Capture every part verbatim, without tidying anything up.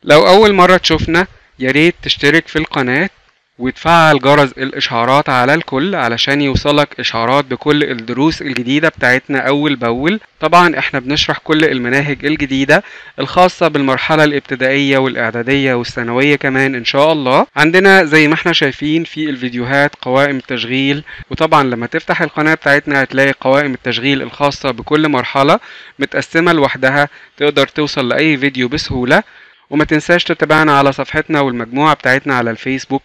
لو أول مرة تشوفنا ياريت تشترك في القناة وتفعل جرس الإشعارات على الكل علشان يوصلك إشعارات بكل الدروس الجديدة بتاعتنا أول بأول. طبعا احنا بنشرح كل المناهج الجديدة الخاصة بالمرحلة الابتدائية والإعدادية والثانوية كمان إن شاء الله. عندنا زي ما احنا شايفين في الفيديوهات قوائم تشغيل، وطبعا لما تفتح القناة بتاعتنا هتلاقي قوائم التشغيل الخاصة بكل مرحلة متقسمة لوحدها، تقدر توصل لأي فيديو بسهولة. وما تنساش تتابعنا على صفحتنا والمجموعة بتاعتنا على الفيسبوك.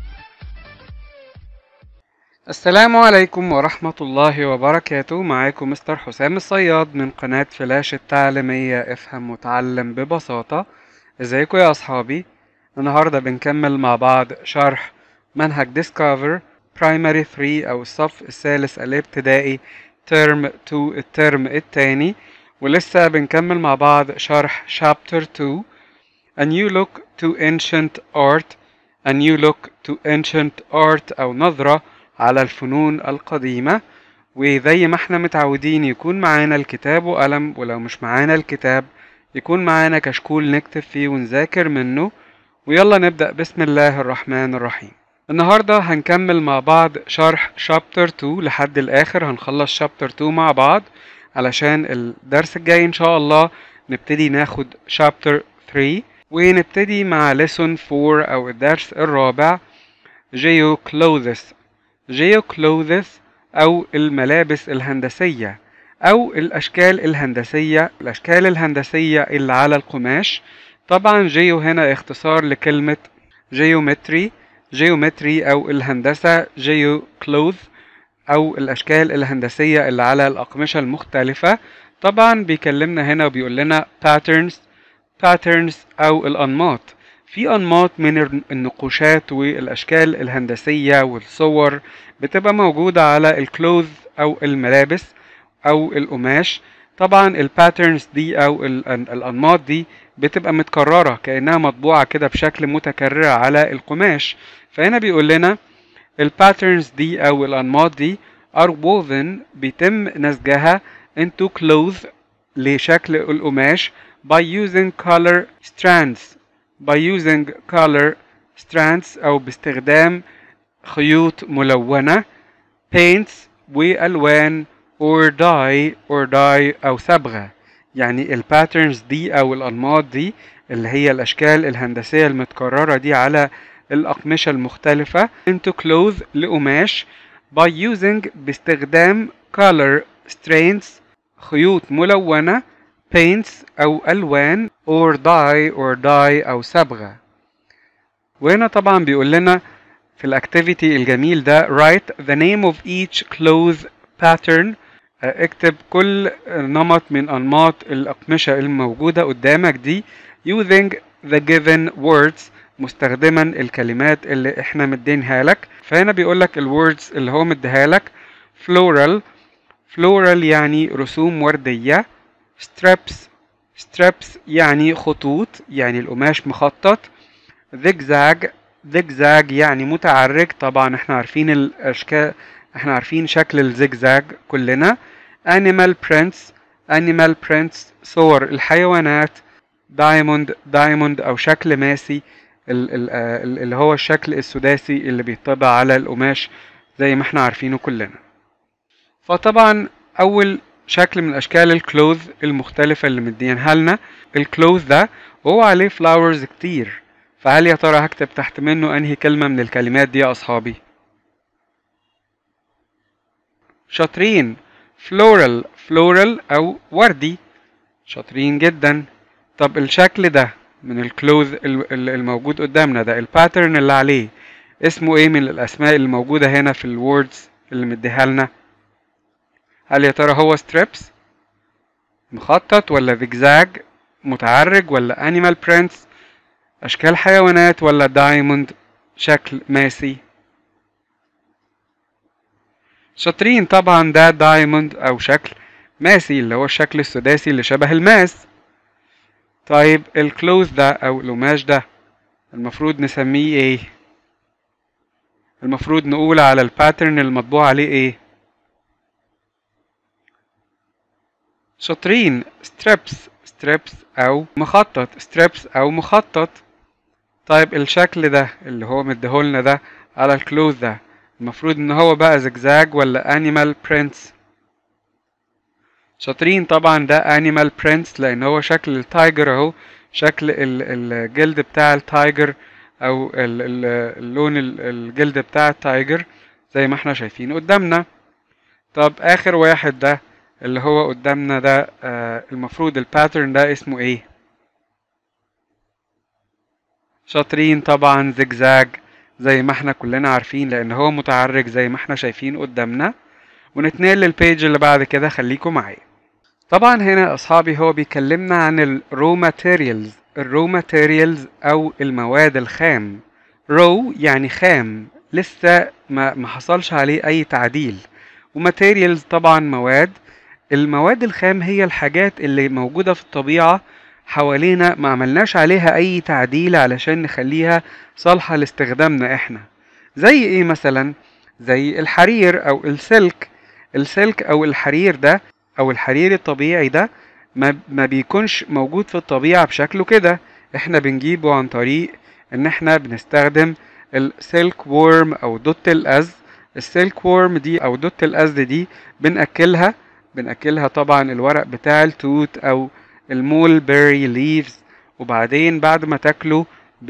السلام عليكم ورحمة الله وبركاته، معاكم مستر حسام الصياد من قناة فلاش التعليمية افهم وتعلم ببساطة. ازيكم يا اصحابي؟ النهاردة بنكمل مع بعض شرح منهج ديسكفر برايمري ثلاثة او الصف الثالث الابتدائي ترم اتنين الترم التاني، ولسه بنكمل مع بعض شرح شابتر اتنين A new look to ancient art. A new look to ancient art أو نظرة على الفنون القديمة. وزي ما احنا متعودين يكون معانا الكتاب وقلم، ولو مش معانا الكتاب يكون معانا كشكول نكتب فيه ونذاكر منه. ويلا نبدأ بسم الله الرحمن الرحيم. النهاردة هنكمل مع بعض شرح شابتر اتنين لحد الآخر، هنخلص شابتر اتنين مع بعض علشان الدرس الجاي إن شاء الله نبتدي ناخد شابتر تلاتة، ونبتدي مع lesson أربعة أو الدرس الرابع Geoclothes. Geoclothes أو الملابس الهندسية أو الأشكال الهندسية. الأشكال الهندسية اللي على القماش. طبعا جيو هنا اختصار لكلمة geometry. geometry أو الهندسة Geoclothes أو الأشكال الهندسية اللي على الأقمشة المختلفة. طبعا بيكلمنا هنا وبيقول لنا patterns patterns أو الأنماط. في أنماط من النقوشات والأشكال الهندسية والصور بتبقى موجودة على الكلوث أو الملابس أو القماش. طبعا الباترنز دي أو الأنماط دي بتبقى متكررة كأنها مطبوعة كده بشكل متكرر على القماش. فهنا بيقول لنا الباترنز دي أو الأنماط دي are woven بيتم نسجها into cloth لشكل القماش by using color strands by using color strands أو باستخدام خيوط ملونة paints وألوان or dye or dye أو صبغة. يعني الباترنز دي أو الأنماط دي اللي هي الأشكال الهندسية المتكررة دي على الأقمشة المختلفة into cloth لقماش by using باستخدام color strands خيوط ملونة paints أو ألوان or dye or dye أو صبغة. وهنا طبعا بيقول لنا في الاكتيفيتي الجميل ده write the name of each cloth pattern. اكتب كل نمط من أنماط الأقمشة الموجودة قدامك دي using the given words مستخدما الكلمات اللي احنا مدينها لك. فهنا بيقول لك الوردز اللي هو مديها لك floral. floral يعني رسوم وردية. strips strips يعني خطوط يعني القماش مخطط. zigzag zigzag يعني متعرج. طبعا احنا عارفين الاشكال، احنا عارفين شكل الزجزاج كلنا. animal prints animal prints صور الحيوانات. diamond diamond او شكل ماسي اللي هو الشكل السداسي اللي بيطبع على القماش زي ما احنا عارفينه كلنا. فطبعا اول شكل من اشكال الكلوث المختلفة اللي مدينها لنا الكلوث ده وهو عليه فلاورز كتير. فهل يا ترى هكتب تحت منه انهي كلمة من الكلمات دي يا اصحابي؟ شاطرين. floral floral او وردي. شاطرين جدا. طب الشكل ده من الكلوث الموجود قدامنا ده الباترن اللي عليه اسمه ايه من الاسماء اللي موجودة هنا في الوردز اللي مديها لنا؟ هل يا ترى هو strips مخطط ولا زجزاج متعرج ولا animal prints أشكال حيوانات ولا دايموند شكل ماسي؟ شاطرين. طبعا ده دايموند أو شكل ماسي اللي هو الشكل السداسي اللي شبه الماس. طيب الكلوث ده أو القماش ده المفروض نسميه ايه؟ المفروض نقول على الباترن المطبوع عليه ايه؟ شاطرين. strips strips أو مخطط strips أو مخطط. طيب الشكل ده اللي هو مديهولنا ده على الكلوث ده المفروض ان هو بقى زجزاج ولا animal prints؟ شاطرين، طبعا ده animal prints لان هو شكل التايجر اهو، شكل الجلد بتاع التايجر او اللون الجلد بتاع التايجر زي ما احنا شايفين قدامنا. طب اخر واحد ده اللي هو قدامنا ده آه المفروض الباترن ده اسمه ايه؟ شاطرين، طبعا زجزاج زي ما احنا كلنا عارفين لان هو متعرج زي ما احنا شايفين قدامنا. ونتنقل للبيج اللي بعد كده، خليكم معايا. طبعا هنا يا اصحابي هو بيكلمنا عن الرو ماتيريالز. الرو ماتيريالز او المواد الخام. رو يعني خام لسه ما ما حصلش عليه اي تعديل، وماتيريالز طبعا مواد. المواد الخام هي الحاجات اللي موجودة في الطبيعة حوالينا ما عملناش عليها اي تعديل علشان نخليها صالحة لاستخدامنا احنا. زي ايه مثلا؟ زي الحرير او السلك. السلك او الحرير ده او الحرير الطبيعي ده ما, ما بيكونش موجود في الطبيعة بشكله كده، احنا بنجيبه عن طريق ان احنا بنستخدم السلك وورم او دوت الأز. السلك وورم دي او دوت الأز دي بنأكلها بنأكلها طبعا الورق بتاع التوت او المول بيري ليفز، وبعدين بعد ما تاكله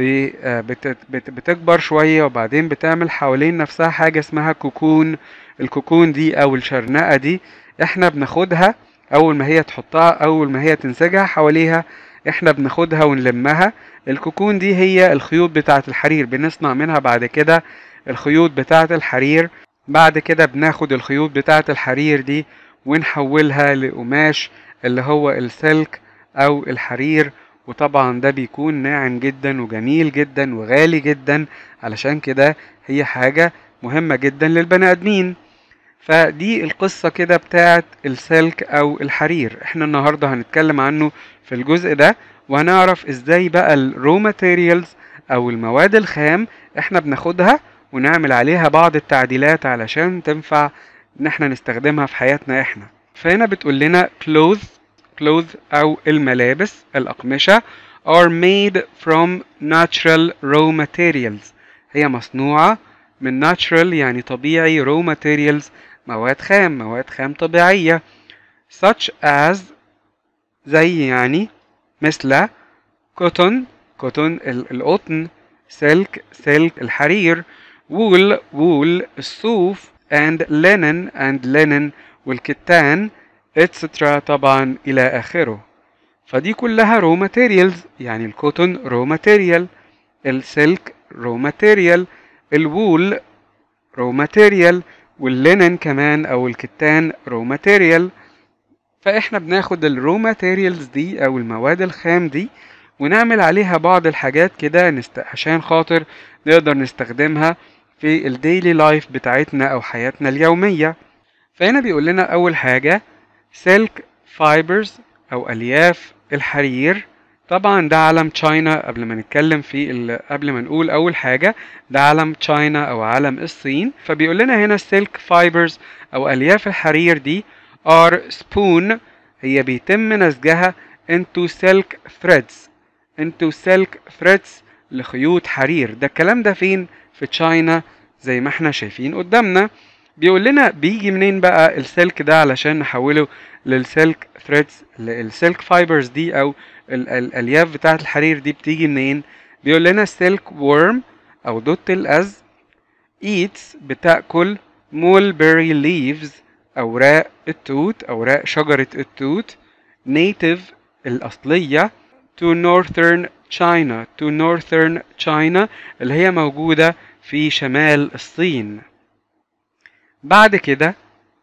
بتكبر شوية وبعدين بتعمل حوالين نفسها حاجة اسمها كوكون. الكوكون دي او الشرنقة دي احنا بناخدها اول ما هي تحطها اول ما هي تنسجها حواليها احنا بناخدها ونلمها. الكوكون دي هي الخيوط بتاعة الحرير، بنصنع منها بعد كده الخيوط بتاعة الحرير. بعد كده بناخد الخيوط بتاعة الحرير دي ونحولها لقماش اللي هو السلك او الحرير، وطبعا ده بيكون ناعم جدا وجميل جدا وغالي جدا، علشان كده هي حاجة مهمة جدا للبني ادمين. فدي القصة كده بتاعت السلك او الحرير، احنا النهاردة هنتكلم عنه في الجزء ده، وهنعرف ازاي بقى الرو ماتيريالز او المواد الخام احنا بناخدها ونعمل عليها بعض التعديلات علشان تنفع ان احنا نستخدمها في حياتنا احنا. فهنا بتقول لنا clothes clothes او الملابس الاقمشة are made from natural raw materials. هي مصنوعة من natural يعني طبيعي، raw materials مواد خام مواد خام طبيعية، such as زي يعني مثل cotton cotton القطن، silk silk الحرير، wool wool الصوف، and linen and linen والكتان etc طبعا إلى آخره. فدي كلها raw materials، يعني الكوتون raw material، السلك raw material، الوول raw material، واللينن كمان أو الكتان raw material. فإحنا بناخد الرو ماتيريالز دي أو المواد الخام دي ونعمل عليها بعض الحاجات كده نست... عشان خاطر نقدر نستخدمها في الديلي لايف بتاعتنا أو حياتنا اليومية. فهنا بيقول لنا أول حاجة سلك فايبرز أو ألياف الحرير. طبعا ده علم تشاينا، قبل ما نتكلم في ال... قبل ما نقول أول حاجة ده علم تشاينا أو علم الصين. فبيقول لنا هنا السلك فايبرز أو ألياف الحرير دي are spoon، هي بيتم نسجها into silk threads into silk threads لخيوط حرير. ده الكلام ده فين؟ في تشاينا زي ما احنا شايفين قدامنا. بيقول لنا بيجي منين بقى السلك ده علشان نحوله للسلك ثريدز. السلك فايبرز دي او الالياف بتاعه الحرير دي بتيجي منين؟ بيقول لنا السلك وورم او دوت الأز eats بتاكل mulberry leaves اوراق التوت اوراق شجرة التوت native الاصلية to northern China to northern China اللي هي موجودة في شمال الصين. بعد كده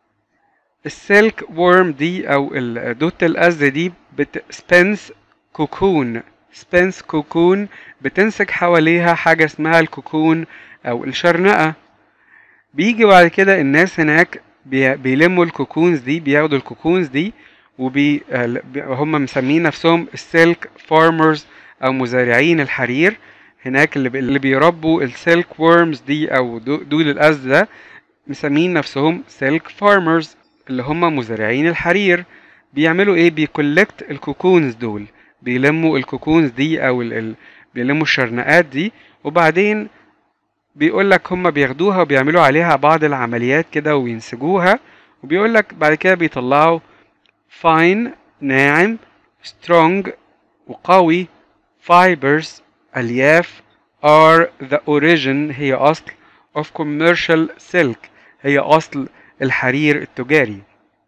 السلك وورم دي او الدوت الأز دي بتسبنس كوكون سبنس كوكون بتنسج حواليها حاجة اسمها الكوكون او الشرنقة. بيجي بعد كده الناس هناك بيلموا الكوكونز دي، بياخدوا الكوكونز دي وبي هم مسمين نفسهم السلك فارمرز او مزارعين الحرير. هناك اللي بيربوا السلك وورمز دي او دود الأز ده مسمين نفسهم سلك فارمرز اللي هم مزارعين الحرير. بيعملوا ايه؟ بيكولكت الكوكونز دول، بيلموا الكوكونز دي او ال ال بيلموا الشرنقات دي، وبعدين بيقول لك هم بياخدوها وبيعملوا عليها بعض العمليات كده وينسجوها، وبيقول لك بعد كده بيطلعوا fine ناعم، strong وقوي، fibers الياف، are the origin هي اصل of commercial silk هي اصل الحرير التجاري.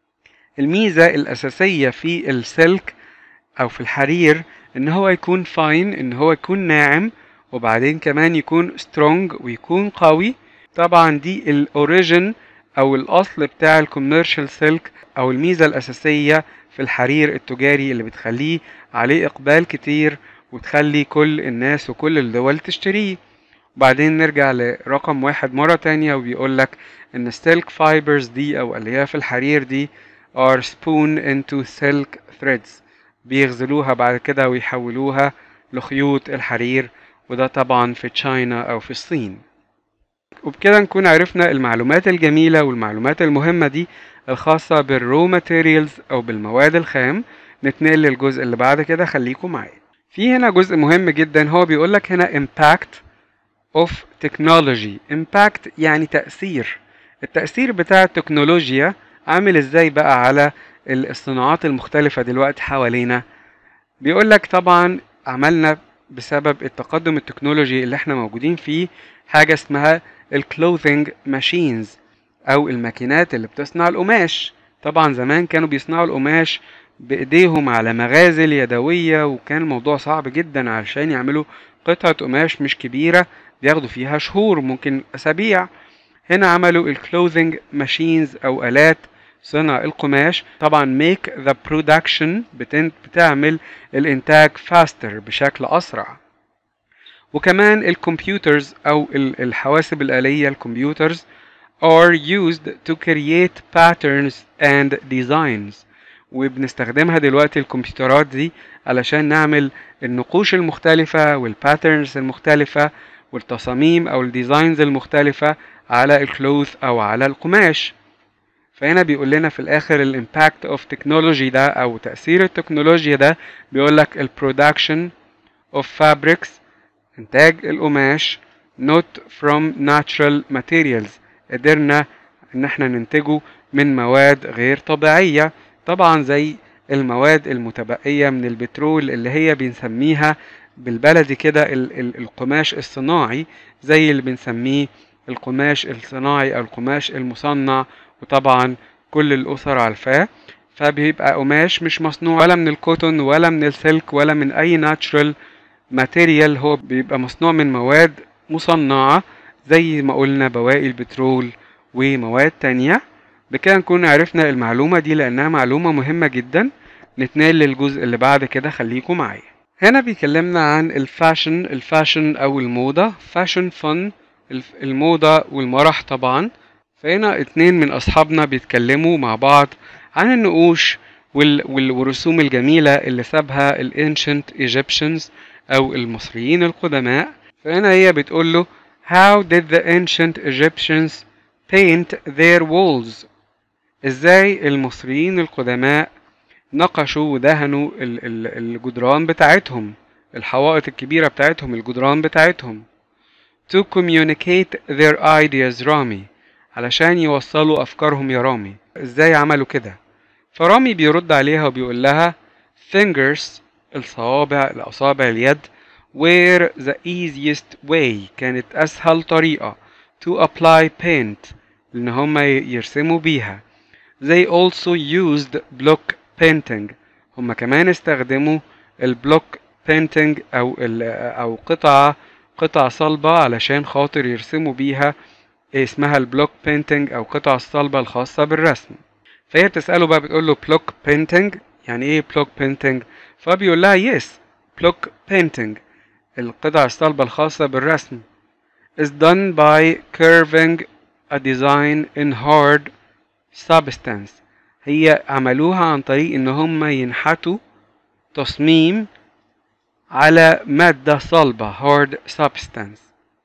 الميزة الاساسية في السلك او في الحرير ان هو يكون فاين، ان هو يكون ناعم، وبعدين كمان يكون سترونج ويكون قوي. طبعا دي الاوريجين او الاصل بتاع الكوميرشال سلك، او الميزة الاساسية في الحرير التجاري اللي بتخليه عليه اقبال كتير وتخلي كل الناس وكل الدول تشتريه. وبعدين نرجع لرقم واحد مرة تانية وبيقولك ان السلك فايبرز دي او الياف الحرير دي are spun into silk threads، بيغزلوها بعد كده ويحولوها لخيوط الحرير، وده طبعا في تشاينا او في الصين. وبكده نكون عرفنا المعلومات الجميلة والمعلومات المهمة دي الخاصة بالرو ماتيريالز او بالمواد الخام. نتنقل للجزء اللي بعد كده، خليكم معايا. في هنا جزء مهم جدا، هو بيقولك هنا impact of technology. impact يعني تأثير. التأثير بتاع التكنولوجيا عامل ازاي بقى على الصناعات المختلفة دلوقتي حوالينا؟ بيقولك طبعا عملنا بسبب التقدم التكنولوجي اللي احنا موجودين فيه حاجة اسمها الكلوثينج ماشينز او الماكينات اللي بتصنع القماش. طبعا زمان كانوا بيصنعوا القماش بايديهم على مغازل يدوية، وكان الموضوع صعب جدا علشان يعملوا قطعة قماش مش كبيرة بياخدوا فيها شهور ممكن اسابيع. هنا عملوا الكلوثينج ماشينز او الات صنع القماش. طبعا make the production بتعمل الانتاج faster بشكل اسرع. وكمان الكمبيوترز او الحواسب الآلية الكمبيوترز are used to create patterns and designs، وبنستخدمها دلوقتي الكمبيوترات دي علشان نعمل النقوش المختلفة والباترنز المختلفة والتصاميم او الديزاينز المختلفة على الكلوث او على القماش. فهنا بيقول لنا في الاخر الامباكت اوف تكنولوجي ده او تأثير التكنولوجيا ده، بيقول لك البرودكشن اوف فابريكس انتاج القماش not from natural materials، قدرنا ان احنا ننتجه من مواد غير طبيعية. طبعا زي المواد المتبقية من البترول اللي هي بنسميها بالبلدي كده القماش الصناعي، زي اللي بنسميه القماش الصناعي او القماش المصنع، وطبعا كل الاسر عارفاه. فبيبقى قماش مش مصنوع ولا من الكوتون ولا من السلك ولا من اي ناتشرال ماتيريال، هو بيبقى مصنوع من مواد مصنعة زي ما قلنا بواقي البترول ومواد تانية. بكده نكون عرفنا المعلومة دي لانها معلومة مهمة جدا. نتنقل للجزء اللي بعد كده، خليكم معايا. هنا بيكلمنا عن الفاشن. الفاشن او الموضة، فاشن فن، الموضة والمرح طبعا. فهنا اتنين من اصحابنا بيتكلموا مع بعض عن النقوش والرسوم الجميلة اللي سابها الانشنت ايجيبشنز او المصريين القدماء. فهنا هي بتقول له how did the ancient Egyptians paint their walls؟ ازاي المصريين القدماء نقشوا ودهنوا الجدران بتاعتهم، الحوائط الكبيرة بتاعتهم، الجدران بتاعتهم. to communicate their ideas رامي، علشان يوصلوا افكارهم يا رامي. ازاي عملوا كده؟ فرامي بيرد عليها وبيقول لها fingers الصوابع الاصابع اليد were the easiest way، كانت اسهل طريقة to apply paint لان هم يرسموا بيها. they also used block painting، هم كمان استخدموا البلوك painting او او قطعة قطع صلبة علشان خاطر يرسموا بيها، اسمها البلوك painting او قطع الصلبة الخاصة بالرسم. فهي بتسأله بقى بتقول له block painting يعني ايه block painting؟ فبيقول لها yes block painting القطع الصلبة الخاصة بالرسم is done by curving a design in hard substance، هي عملوها عن طريق ان هم ينحتوا تصميم على مادة صلبة hard substance.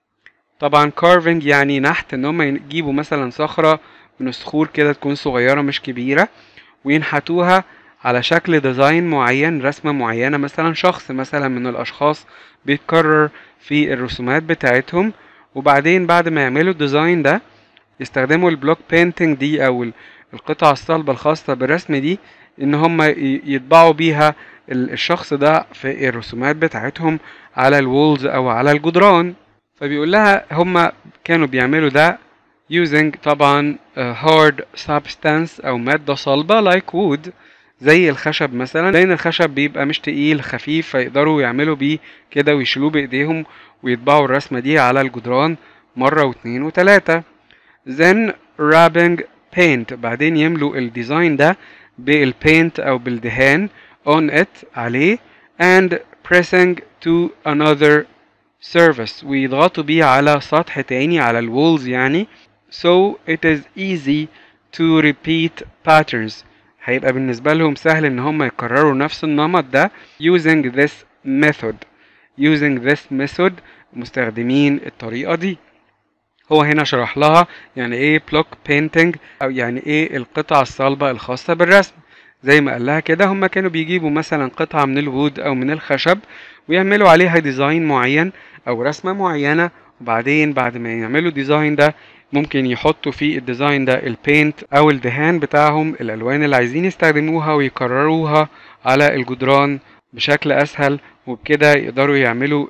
طبعا carving يعني نحت، ان هم يجيبوا مثلا صخرة من الصخور كده تكون صغيرة مش كبيرة وينحتوها على شكل ديزاين معين، رسمة معينة، مثلا شخص مثلا من الأشخاص بيتكرر في الرسومات بتاعتهم. وبعدين بعد ما يعملوا الديزاين ده يستخدموا البلوك بينتنج دي أو القطع الصلبة الخاصة بالرسم دي إن هم يطبعوا بيها الشخص ده في الرسومات بتاعتهم على الوولز أو على الجدران. فبيقول لها هم كانوا بيعملوا ده using طبعا hard substance أو مادة صلبة like wood زي الخشب مثلا، لأن الخشب بيبقى مش تقيل، خفيف، فيقدروا يعملوا بيه كده ويشيلوه بإيديهم ويطبعوا الرسمة دي على الجدران مرة واتنين وتلاتة. then rubbing paint، بعدين يملوا الديزاين ده بالبينت أو بالدهان on it عليه and pressing to another surface، ويضغطوا بيه على سطح تاني على الوولز يعني. so it is easy to repeat patterns، هيبقى بالنسبة لهم سهل ان هم يكرروا نفس النمط ده using this method using this method مستخدمين الطريقة دي. هو هنا شرح لها يعني ايه block painting او يعني ايه القطع الصلبة الخاصة بالرسم. زي ما قال لها كده هم كانوا بيجيبوا مثلا قطعة من الوود او من الخشب ويعملوا عليها ديزاين معين او رسمة معينة، وبعدين بعد ما يعملوا ديزاين ده ممكن يحطوا في الديزاين ده البينت او الدهان بتاعهم، الالوان اللي عايزين يستخدموها، ويكرروها على الجدران بشكل اسهل، وبكده يقدروا يعملوا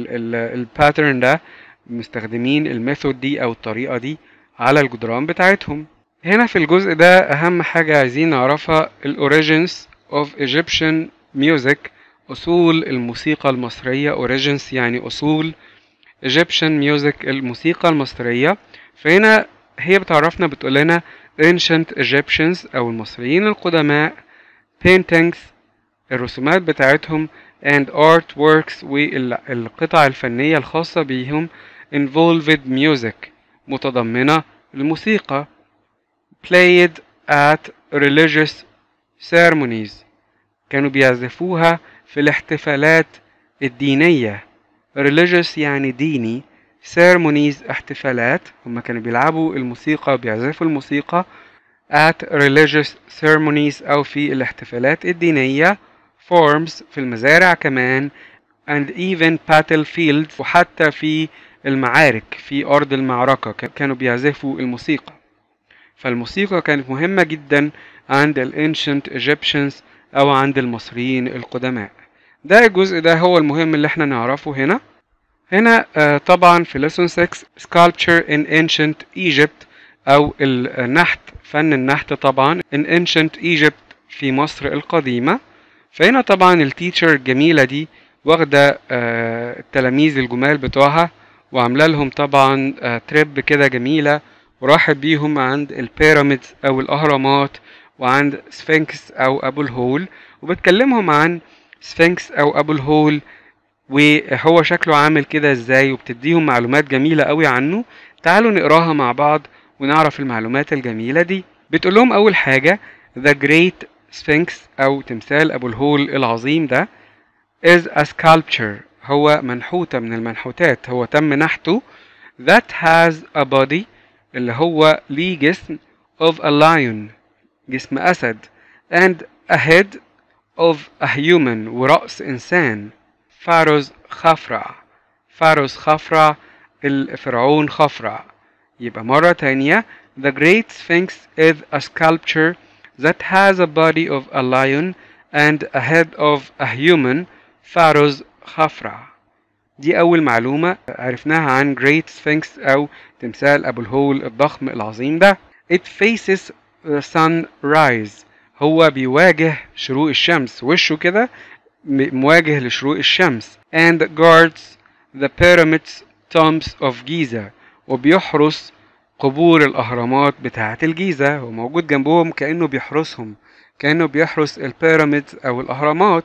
الباترن ده مستخدمين الميثود دي او الطريقة دي على الجدران بتاعتهم. هنا في الجزء ده اهم حاجة عايزين نعرفها الاوريجينز of Egyptian music، اصول الموسيقى المصرية. origins يعني اصول، Egyptian music الموسيقى المصرية. فهنا هي بتعرفنا بتقول لنا ancient Egyptians او المصريين القدماء paintings الرسومات بتاعتهم and artworks والقطع الفنية الخاصة بيهم involved music متضمنة الموسيقى played at religious ceremonies كانوا بيعزفوها في الاحتفالات الدينية. religious يعني ديني، ceremonies احتفالات، هم كانوا بيلعبوا الموسيقى وبيعزفوا الموسيقى at religious ceremonies أو في الاحتفالات الدينية. farms في المزارع كمان and even battlefields وحتى في المعارك في أرض المعركة كانوا بيعزفوا الموسيقى. فالموسيقى كانت مهمة جدا عند ال ancient Egyptians أو عند المصريين القدماء. ده الجزء ده هو المهم اللي احنا نعرفه هنا. هنا آه طبعا في lesson six sculpture in ancient Egypt أو النحت، فن النحت طبعا in ancient Egypt في مصر القديمة. فهنا طبعا التيتشر الجميلة دي واخدة آه التلاميذ الجمال بتوعها وعاملة لهم طبعا آه تريب كده جميلة، وراحت بيهم عند البيراميدز أو الأهرامات وعند سفنكس أو أبو الهول، وبتكلمهم عن سفنكس أو أبو الهول وهو شكله عامل كده ازاي، وبتديهم معلومات جميلة قوي عنه. تعالوا نقراها مع بعض ونعرف المعلومات الجميلة دي. بتقول لهم أول حاجة The Great Sphinx أو تمثال أبو الهول العظيم ده is a sculpture هو منحوتة من المنحوتات، هو تم نحته that has a body اللي هو ليه جسم of a lion جسم أسد and a head of a human ورأس إنسان. فاروز خفرع فاروز خفرع الفرعون خفرع. يبقى مرة تانية The Great Sphinx is a sculpture that has a body of a lion and a head of a human فاروز خفرع. دي أول معلومة عرفناها عن Great Sphinx أو تمثال أبو الهول الضخم العظيم ده. It faces the sunrise هو بيواجه شروق الشمس، وشه كده مواجه لشروق الشمس. and guards the pyramids tombs of Giza وبيحرس قبور الأهرامات بتاعة الجيزة، هو موجود جنبهم كأنه بيحرسهم، كأنه بيحرس البيراميدز أو الأهرامات.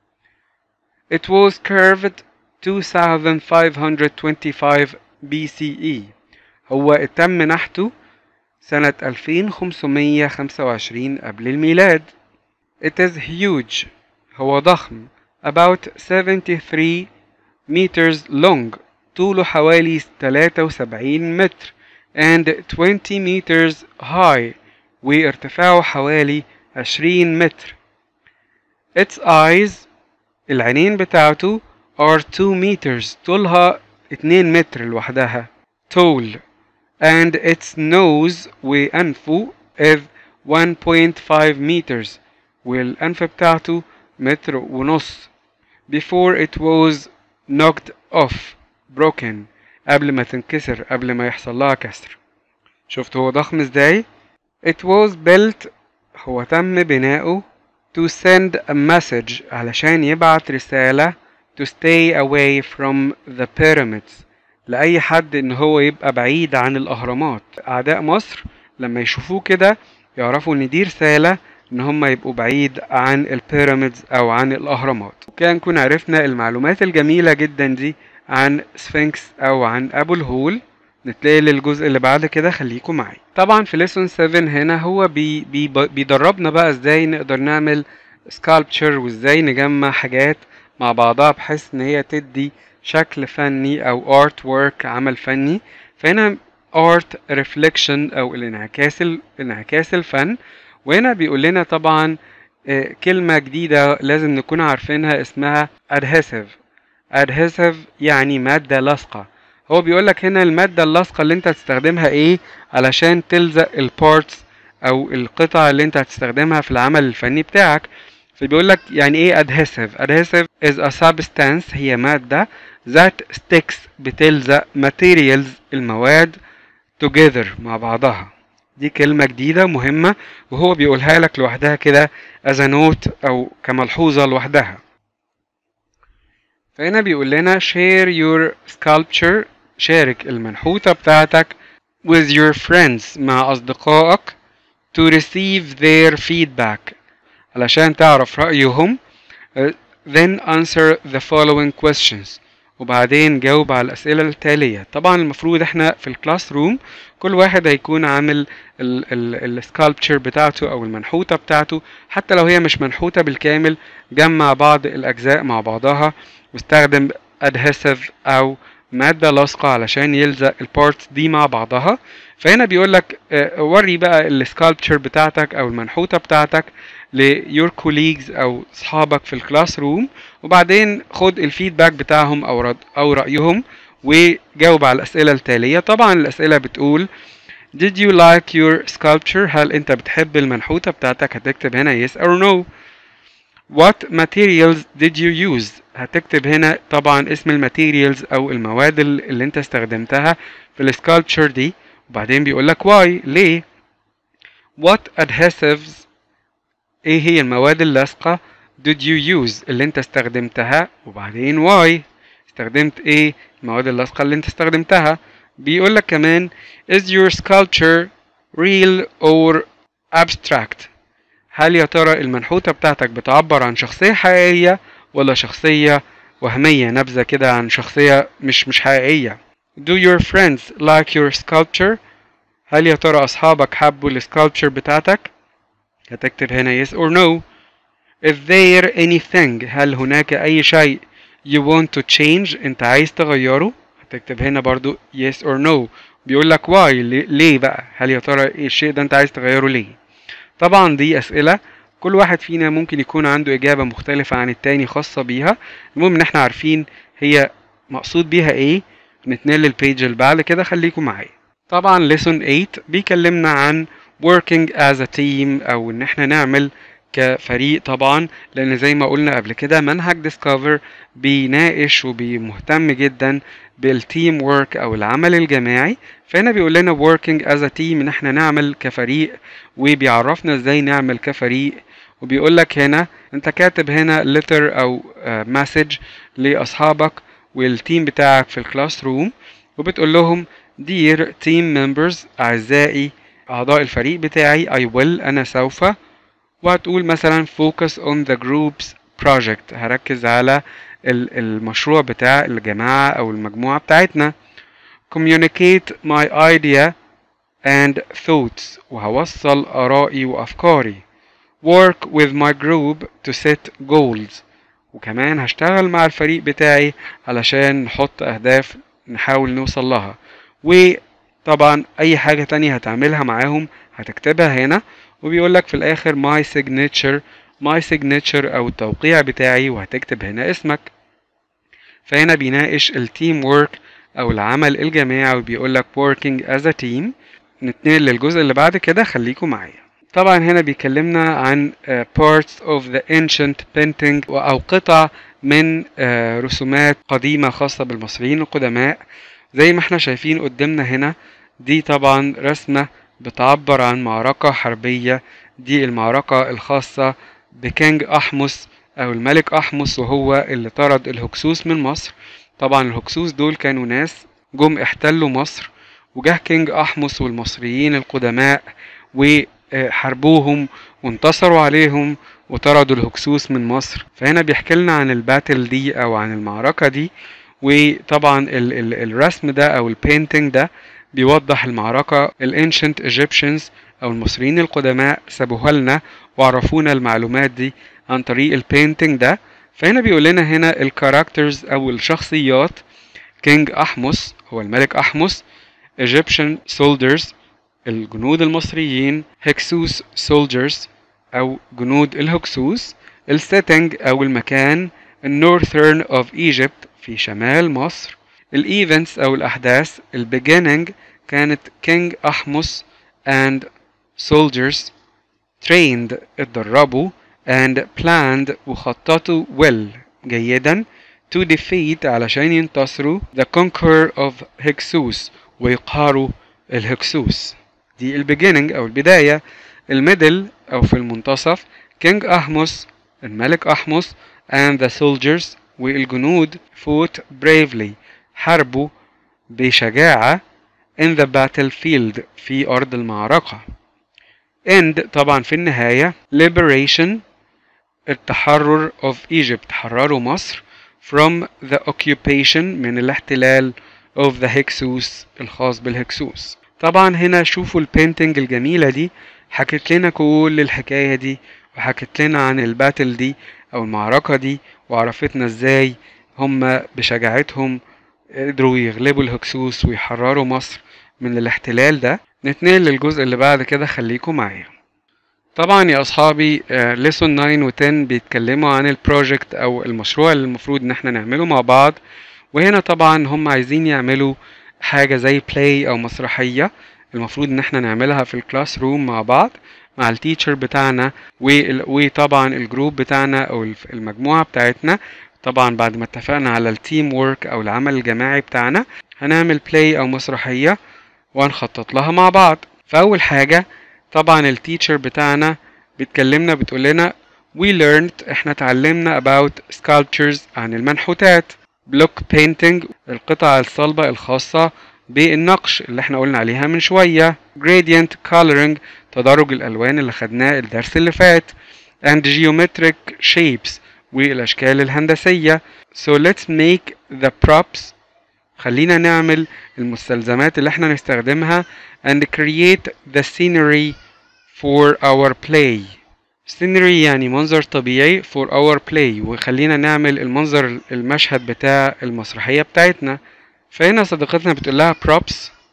It was carved two thousand five hundred twenty-five بي سي إي هو تم نحته سنة ألفين وخمسمية وخمسة وعشرين قبل الميلاد. It is huge هو ضخم about seventy-three meters long طوله حوالي تلاتة وسبعين متر and twenty meters high وارتفاعه حوالي عشرين متر. its eyes العينين بتاعته are two meters طولها اتنين متر لوحدها tall and its nose وأنفه is one point five meters والأنف بتاعته متر ونص before it was knocked off broken قبل ما تنكسر قبل ما يحصل لها كسر. شفت هو ضخم ازاي؟ it was built هو تم بناؤه to send a message علشان يبعت رسالة to stay away from the pyramids لأي حد إن هو يبقى بعيد عن الأهرامات. أعداء مصر لما يشوفوه كده يعرفوا إن دي رسالة إن هم يبقوا بعيد عن البيراميدز أو عن الأهرامات. وكان نكون عرفنا المعلومات الجميلة جدا دي عن سفنكس أو عن أبو الهول. نتلاقي للجزء اللي بعد كده خليكم معي. طبعا في ليسون سبعة هنا هو بي بي بيدربنا بقى ازاي نقدر نعمل سكالبتشر وازاي نجمع حاجات مع بعضها بحيث ان هي تدي شكل فني او ارت وورك عمل فني. فهنا ارت ريفليكشن او الانعكاس انعكاس الفن. وهنا بيقول لنا طبعا كلمة جديدة لازم نكون عارفينها اسمها adhesive. adhesive يعني مادة لاصقة. هو بيقولك هنا المادة اللاصقة اللي انت هتستخدمها ايه علشان تلزق البارتس او القطع اللي انت هتستخدمها في العمل الفني بتاعك. فبيقولك يعني ايه adhesive. adhesive is a substance هي مادة that sticks بتلزق materials المواد together مع بعضها. دي كلمة جديدة مهمة وهو بيقولها لك لوحدها كده as a note او كملحوظة لوحدها. فهنا بيقول لنا share your sculpture شارك المنحوتة بتاعتك with your friends مع أصدقائك to receive their feedback علشان تعرف رأيهم. then answer the following questions وبعدين جاوب على الأسئلة التالية. طبعا المفروض احنا في الكلاس روم كل واحد هيكون عامل السكالبتشر بتاعته أو المنحوتة بتاعته حتى لو هي مش منحوتة بالكامل. جمع بعض الأجزاء مع بعضها واستخدم adhesive أو مادة لاصقة علشان يلزق البارتس دي مع بعضها. فهنا بيقولك وري بقى السكالبتشر بتاعتك أو المنحوتة بتاعتك ليور كوليجز أو أصحابك في الكلاس روم وبعدين خد الفيدباك بتاعهم أو رد أو رأيهم وجاوب على الأسئلة التالية. طبعا الأسئلة بتقول Did you like your sculpture؟ هل أنت بتحب المنحوتة بتاعتك؟ هتكتب هنا yes or no. What materials did you use؟ هتكتب هنا طبعا اسم الماتيريالز او المواد اللي انت استخدمتها في السكالبتشر دي وبعدين بيقولك why ليه. What adhesives ايه هي المواد اللاصقة did you use اللي انت استخدمتها وبعدين why استخدمت ايه المواد اللاصقة اللي انت استخدمتها. بيقولك كمان is your sculpture real or abstract؟ هل يا ترى المنحوتة بتاعتك بتعبر عن شخصية حقيقية ولا شخصية وهمية نبذة كده عن شخصية مش مش حقيقية. Do your friends like your sculpture؟ هل يا ترى أصحابك حبوا السكالبتشر بتاعتك؟ هتكتب هنا yes or no. Is there anything هل هناك أي شيء you want to change أنت عايز تغيره؟ هتكتب هنا برضو yes or no. بيقولك why ليه بقى هل يا ترى إيه الشيء ده أنت عايز تغيره ليه. طبعا دي أسئلة كل واحد فينا ممكن يكون عنده إجابة مختلفة عن التاني خاصة بيها. المهم إن احنا عارفين هي مقصود بيها إيه. نتنقل للبيج اللي بعد كده خليكم معايا. طبعا lesson تمانية بيكلمنا عن working as a team أو إن احنا نعمل كفريق. طبعا لأن زي ما قلنا قبل كده منهج discover بيناقش وبيمهتم جدا بالتيم وورك أو العمل الجماعي. فهنا بيقول لنا working as a team إن احنا نعمل كفريق وبيعرفنا ازاي نعمل كفريق. وبيقول لك هنا انت كاتب هنا letter او message لاصحابك والتيم بتاعك في الكلاس روم وبتقول لهم dear team members اعزائي اعضاء الفريق بتاعي I will انا سوف وهتقول مثلا focus on the groups project هركز على المشروع بتاع الجماعة او المجموعة بتاعتنا. communicate my idea and thoughts وهوصل آرائي وأفكاري. work with my group to set goals وكمان هشتغل مع الفريق بتاعي علشان نحط أهداف نحاول نوصل لها. وطبعا أي حاجة تانية هتعملها معاهم هتكتبها هنا. وبيقولك في الآخر my signature my signature أو التوقيع بتاعي، وهتكتب هنا اسمك. فهنا بيناقش التيم وورك أو العمل الجماعي وبيقولك working as a team. نتنقل للجزء اللي بعد كده، خليكم معايا. طبعا هنا بيكلمنا عن uh, parts of the ancient painting أو قطع من uh, رسومات قديمة خاصة بالمصريين القدماء. زي ما احنا شايفين قدامنا هنا، دي طبعا رسمة بتعبر عن معركة حربية. دي المعركة الخاصة بكينج أحمس أو الملك أحمس، وهو اللي طرد الهكسوس من مصر. طبعا الهكسوس دول كانوا ناس جم احتلوا مصر، وجه كينج أحمس والمصريين القدماء وحاربوهم وانتصروا عليهم وطردوا الهكسوس من مصر. فهنا بيحكي لنا عن الباتل دي أو عن المعركة دي. وطبعا ال ال الرسم ده أو البينتينج ده بيوضح المعركة. الانشنت ايجيبشنز أو المصريين القدماء سابوها لنا وعرفونا المعلومات دي عن طريق البينتينج ده. فهنا بيقول لنا هنا الكاركترز أو الشخصيات: كينج أحمس هو الملك أحمس، Egyptian soldiers الجنود المصريين، هكسوس soldiers أو جنود الهكسوس، السيتنج أو المكان النورثرن of Egypt في شمال مصر، الايفنتس أو الأحداث البيجيننج كانت كينج أحمس and soldiers trained اتدربوا and planned وخططوا well جيدا to defeat علشان ينتصروا the conqueror of Hyksos ويقهروا الهكسوس. دي البيجيننج أو البداية. الميدل أو في المنتصف كينج أحمس الملك أحمس and the soldiers والجنود fought bravely حاربوا بشجاعة in the battlefield في أرض المعركة. end طبعا في النهاية liberation التحرر of Egypt حرروا مصر from the occupation من الاحتلال of the Hyksos الخاص بالهكسوس. طبعا هنا شوفوا البينتينج الجميلة دي، حكت لنا كل الحكاية دي وحكت لنا عن الباتل دي أو المعركة دي، وعرفتنا ازاي هم بشجاعتهم قدروا يغلبوا الهكسوس ويحرروا مصر من الاحتلال ده. نتنقل للجزء اللي بعد كده، خليكم معايا. طبعا يا اصحابي ليسون تسعة و عشرة بيتكلموا عن البروجكت او المشروع اللي المفروض ان احنا نعمله مع بعض. وهنا طبعا هم عايزين يعملوا حاجة زي بلاي او مسرحية المفروض ان احنا نعملها في الكلاس روم مع بعض مع التيتشر بتاعنا وطبعا الجروب بتاعنا او المجموعة بتاعتنا. طبعا بعد ما اتفقنا على التيم وورك او العمل الجماعي بتاعنا، هنعمل بلاي او مسرحية وهنخطط لها مع بعض. فاول حاجة طبعا التيتشر بتاعنا بتكلمنا بتقول لنا we learned احنا اتعلمنا about sculptures عن المنحوتات، block painting القطع الصلبة الخاصة بالنقش اللي احنا قلنا عليها من شوية، gradient coloring تدرج الالوان اللي خدناه الدرس اللي فات، and geometric shapes والاشكال الهندسية. so let's make the props خلينا نعمل المستلزمات اللي احنا نستخدمها and create the scenery for our play. scenery يعني منظر طبيعي for our play، وخلينا نعمل المنظر المشهد بتاع المسرحية بتاعتنا. فهنا صديقتنا بتقول لها props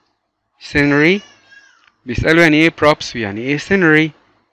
scenery، بيسألوا يعني ايه props ويعني ايه scenery.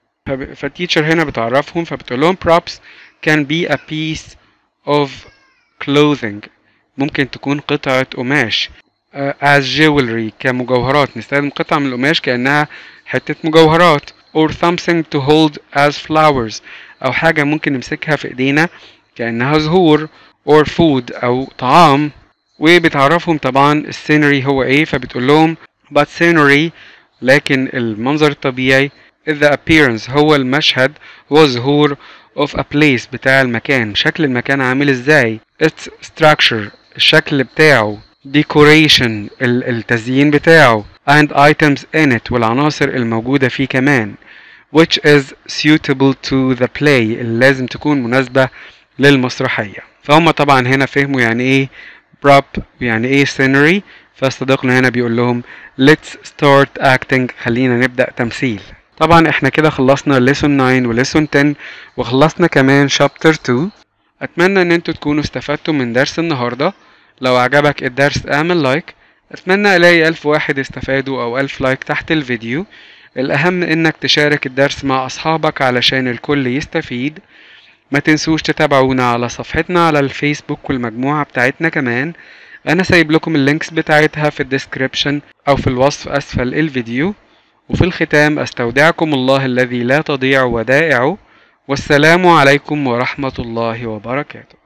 فالتيتشر هنا بتعرفهم فبتقول لهم props can be a piece of clothing ممكن تكون قطعة قماش uh, as jewelry كمجوهرات، نستخدم قطعة من القماش كأنها حتة مجوهرات، or something to hold as flowers أو حاجة ممكن نمسكها في إيدينا كأنها زهور، or food أو طعام. وبتعرفهم طبعا السينري هو إيه، فبتقول لهم but scenery لكن المنظر الطبيعي is the appearance هو المشهد هو ظهور of a place بتاع المكان، شكل المكان عامل إزاي، its structure الشكل بتاعه، decoration التزيين بتاعه، and items in it والعناصر الموجودة فيه كمان، which is suitable to the play اللي لازم تكون مناسبة للمسرحية. فهم طبعا هنا فهموا يعني ايه prop يعني ايه scenery. فصديقنا هنا بيقول لهم let's start acting خلينا نبدأ تمثيل. طبعا احنا كده خلصنا lesson تسعة و lesson عشرة وخلصنا كمان chapter اتنين. اتمنى ان انتوا تكونوا استفدتوا من درس النهاردة. لو عجبك الدرس اعمل لايك، اتمنى الاقي الف واحد استفادوا او الف لايك تحت الفيديو. الأهم إنك تشارك الدرس مع أصحابك علشان الكل يستفيد. ما تنسوش تتابعونا على صفحتنا على الفيسبوك والمجموعة بتاعتنا كمان، أنا سايب لكم اللينكس بتاعتها في الديسكريبشن أو في الوصف أسفل الفيديو. وفي الختام أستودعكم الله الذي لا تضيع ودائعه، والسلام عليكم ورحمة الله وبركاته.